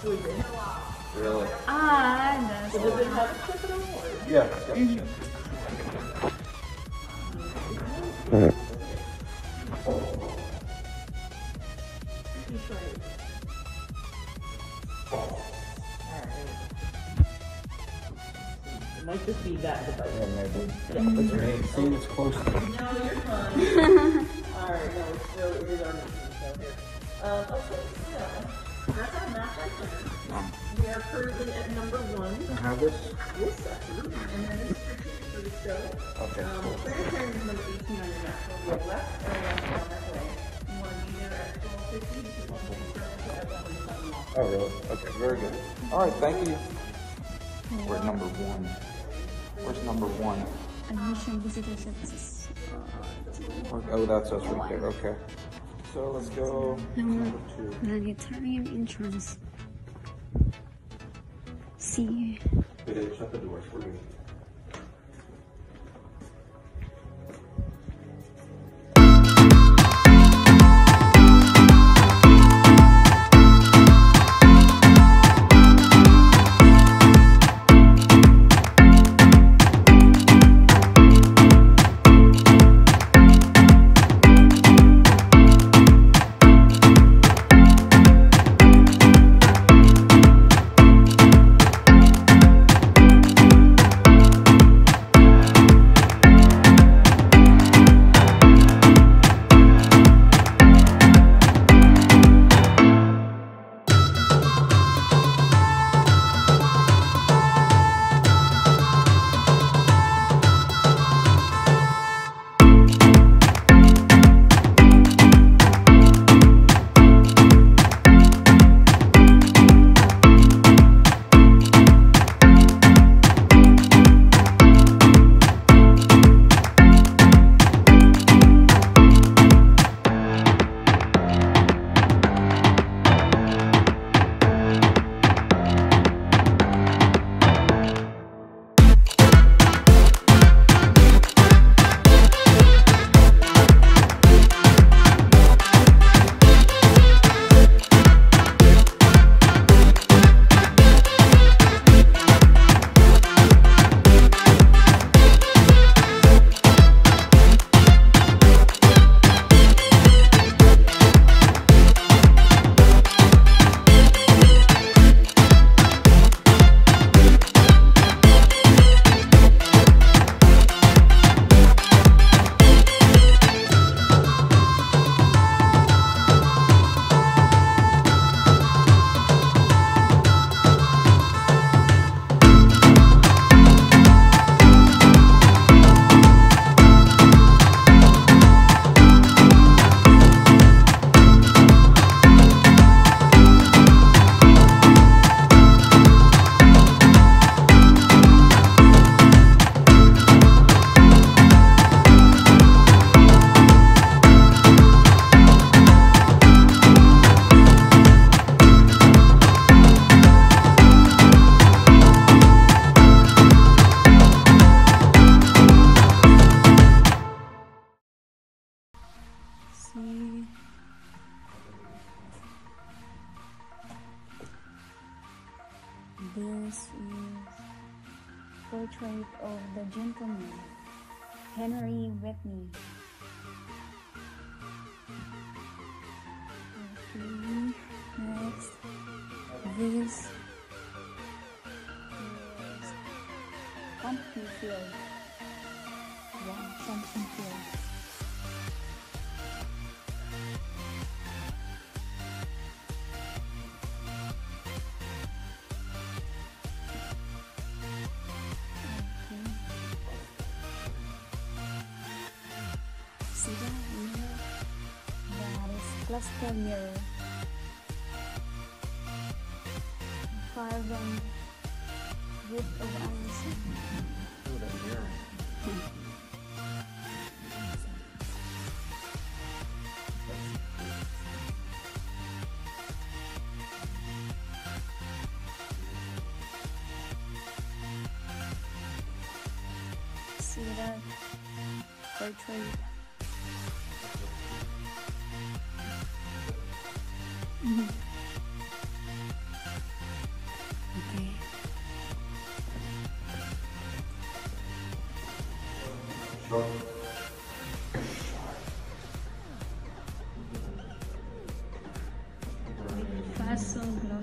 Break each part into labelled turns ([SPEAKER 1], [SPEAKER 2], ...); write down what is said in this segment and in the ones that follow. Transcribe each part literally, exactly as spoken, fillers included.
[SPEAKER 1] Really?
[SPEAKER 2] Ah, that's
[SPEAKER 3] Does it have a clip at all?
[SPEAKER 1] Yeah. yeah,
[SPEAKER 2] Mhm.
[SPEAKER 1] yeah.
[SPEAKER 3] It might just be that device.
[SPEAKER 1] Yeah, maybe. What's your name? See, it's close to me.
[SPEAKER 3] No, you're fine. Alright, no, it's still, it is our mission, so here. Um, okay, so, that's our map right there. We are currently at number one.
[SPEAKER 1] I have this?
[SPEAKER 3] Yes, absolutely. And then this is for the show.
[SPEAKER 1] Okay,
[SPEAKER 3] Um,
[SPEAKER 1] cool.
[SPEAKER 3] Secretary is number eighteen on your map, so we have left or left down that way. You want to be there at twelve fifty, you can also be careful to everyone coming off.
[SPEAKER 1] Oh, really? Okay, very good. All right, thank you. We're at number one. Where's number one?
[SPEAKER 2] admission visitor services.
[SPEAKER 1] Oh, that's us right there. Okay. So let's go
[SPEAKER 2] Number
[SPEAKER 1] number two.
[SPEAKER 2] Humanitarian entrance. C.
[SPEAKER 1] Wait, shut the doors. We're good.
[SPEAKER 2] This is portrait of the gentleman, Henry Whitney. Okay, next, this is pumpkin field. Wow, pumpkin field. See that mirror? That is cluster mirror. Carved on wood of iron.
[SPEAKER 1] Oh, that mirror.
[SPEAKER 2] See that portrait? Mhm.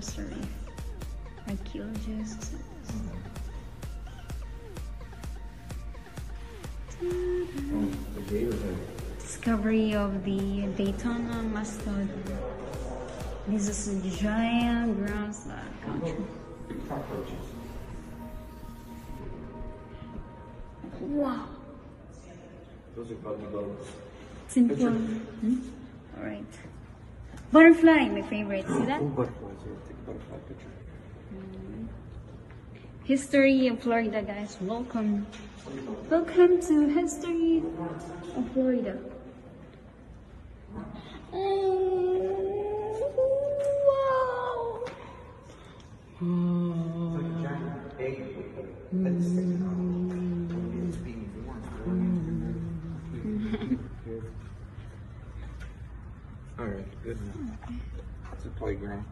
[SPEAKER 2] anniversary. Archaeologists.
[SPEAKER 1] Oh, the gators are
[SPEAKER 2] Discovery of the Daytona mustard. This is a giant grass uh, country.
[SPEAKER 1] cockroaches.
[SPEAKER 2] Wow.
[SPEAKER 1] Those are buggy boats.
[SPEAKER 2] Simple.
[SPEAKER 1] Picture.
[SPEAKER 2] Hmm? Alright. Butterfly, my favorite. See that?
[SPEAKER 1] Oh, butterflies here. Take a butterfly picture.
[SPEAKER 2] History of Florida, guys. Welcome. Welcome to History of Florida. Oh, wow.
[SPEAKER 1] It's like a giant egg with the head sticking out. It's being born. All right, good enough. It's a playground.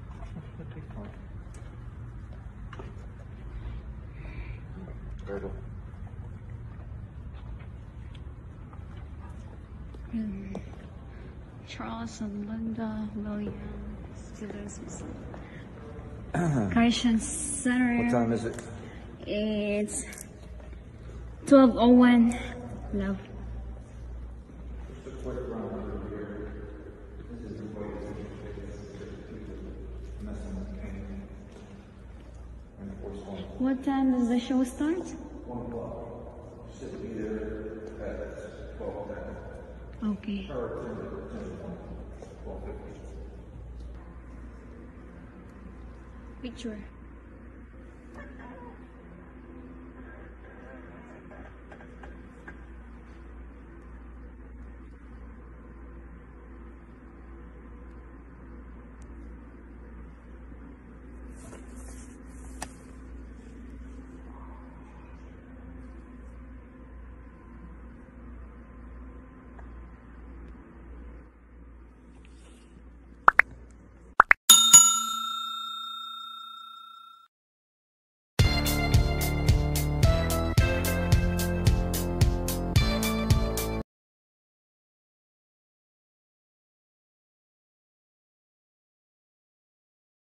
[SPEAKER 1] Turtle.
[SPEAKER 2] Hmm. Charles and Linda Williams. Students. Carson Center.
[SPEAKER 1] What time is it?
[SPEAKER 2] It's twelve oh one. Love. What time does the show start?
[SPEAKER 1] One o'clock. Should be there at twelve ten.
[SPEAKER 2] Okay.
[SPEAKER 1] Or ten, ten, twelve fifty.
[SPEAKER 2] Picture.